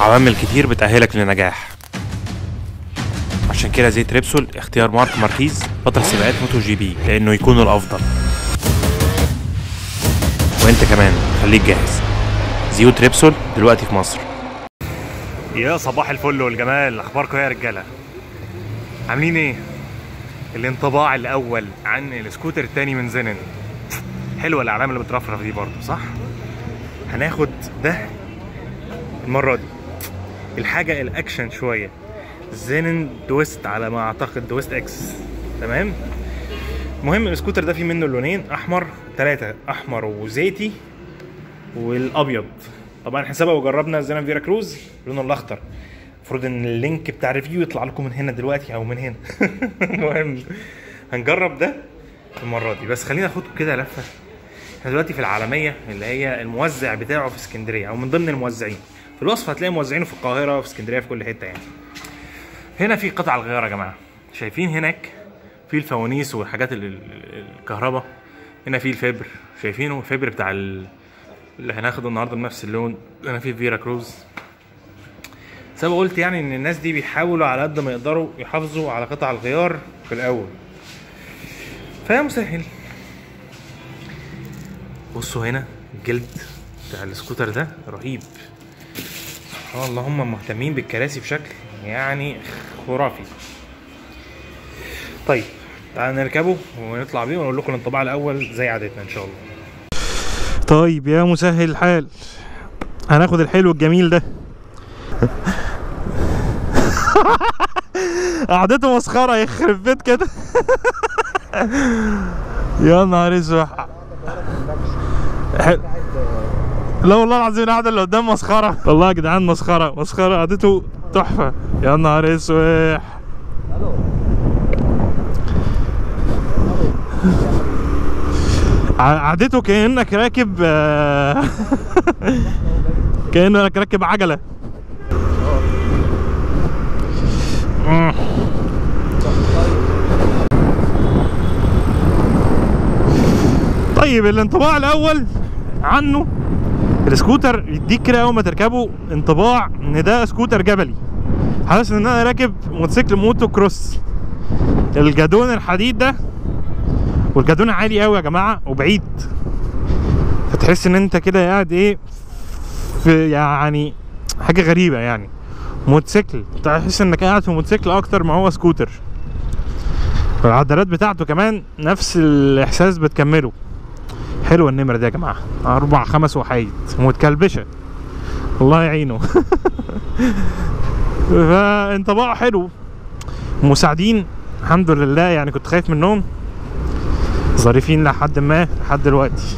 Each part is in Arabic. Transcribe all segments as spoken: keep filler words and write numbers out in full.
عوامل كتير بتأهلك للنجاح، عشان كده زيت ريبسول اختيار مارك ماركيز بطل سباقات موتو جي بي لأنه يكون الأفضل. وانت كمان خليك جاهز، زيوت ريبسول دلوقتي في مصر. يا صباح الفل والجمال، اخباركم يا رجاله؟ عاملين ايه؟ الانطباع الاول عن السكوتر التاني من زينن. حلوه الاعلام اللي بترفرف دي برضه، صح؟ هناخد ده المره دي الحاجه الاكشن شويه، زينن دويست على ما اعتقد، دويست اكس. تمام. المهم السكوتر ده فيه منه لونين، احمر، ثلاثه، احمر وزيتي والابيض. طبعا احنا سبق وجربنا زينن فيرا كروز لونه الاخضر. المفروض ان اللينك بتاع الريفيو يطلع لكم من هنا دلوقتي او من هنا. المهم هنجرب ده المره دي، بس خلينا ناخد كده لفه. احنا دلوقتي في العالميه اللي هي الموزع بتاعه في اسكندريه او من ضمن الموزعين. في الوصف هتلاقي موزعينه في القاهره وفي اسكندريه في كل حته يعني. هنا في قطع الغيار يا جماعه، شايفين هناك في الفوانيس والحاجات الكهرباء. هنا في الفبر، شايفينه الفبر بتاع اللي هناخده النهارده بنفس اللون. هنا في فيرا كروز. زي ما قلت يعني ان الناس دي بيحاولوا على قد ما يقدروا يحافظوا على قطع الغيار في الاول، فيا مسهل. بصوا هنا الجلد بتاع السكوتر ده رهيب، سبحان الله. هم مهتمين بالكراسي بشكل يعني خرافي. طيب تعالوا نركبه ونطلع بيه ونقول لكم الانطباع الاول زي عادتنا ان شاء الله. طيب يا مسهل الحال، هناخد الحلو الجميل ده. قعدته مسخره يخرب بيت كده. يا نهار اسود. لا والله العظيم القعده اللي قدام مسخره، والله يا جدعان مسخره مسخره، قعدته تحفه. يا نهار اسود. قعدته كانك راكب كانك راكب عجله. طيب الانطباع الاول عنه، السكوتر يديك كده اول ما تركبه انطباع ان ده سكوتر جبلي، حاسس ان انا راكب موتوسيكل موتو كروس. الجادون الحديد ده، والجادون عالي قوي يا جماعه وبعيد، فتحس ان انت كده قاعد ايه في يعني حاجه غريبه يعني. موتوسيكل، تحس انك قاعد في موتوسيكل اكتر ما هو سكوتر. العدلات بتاعته كمان نفس الاحساس بتكمله. حلوه النمره دي يا جماعه، اربع خمس وحيد متكلبشه، الله يعينه. فانطباعه حلو. مساعدين الحمد لله، يعني كنت خايف منهم، ظريفين لحد ما لحد دلوقتي.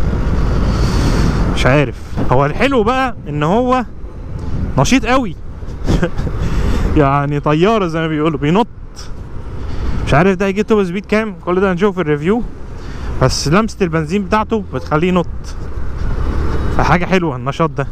مش عارف، هو الحلو بقى ان هو نشيط قوي. يعني طياره زي ما بيقولوا، بينط. مش عارف ده هيجي توب سبيد كام، كل ده هنشوف في الريفيو، بس لمسه البنزين بتاعته بتخليه ينط، فحاجه حلوه النشاط ده.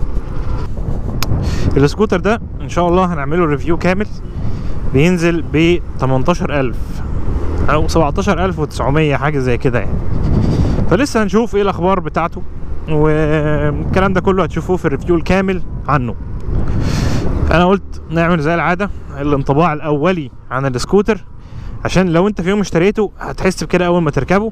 السكوتر ده ان شاء الله هنعمله ريفيو كامل، بينزل ب تمنتاشر ألف او سبعتاشر ألف وتسعمية حاجه زي كده يعني. فلسه هنشوف ايه الاخبار بتاعته، والكلام ده كله هتشوفوه في الريفيو الكامل عنه. انا قلت نعمل زي العاده الانطباع الاولي عن السكوتر، عشان لو انت في يوم اشتريته هتحس بكده اول ما تركبه،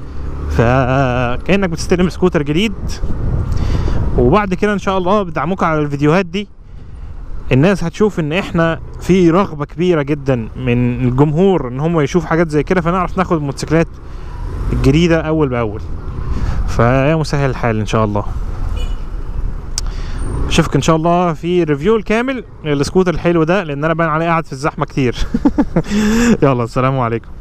فكأنك بتستلم سكوتر جديد. وبعد كده ان شاء الله بدعمكم على الفيديوهات دي، الناس هتشوف ان احنا في رغبه كبيره جدا من الجمهور ان هم يشوفوا حاجات زي كده، فنعرف ناخد الموتوسيكلات الجديده اول باول. فيا مسهل الحال ان شاء الله. اشوفك ان شاء الله في ريفيو الكامل للسكوتر الحلو ده، لان انا باين عليه قاعد في الزحمه كتير. يلا السلام عليكم.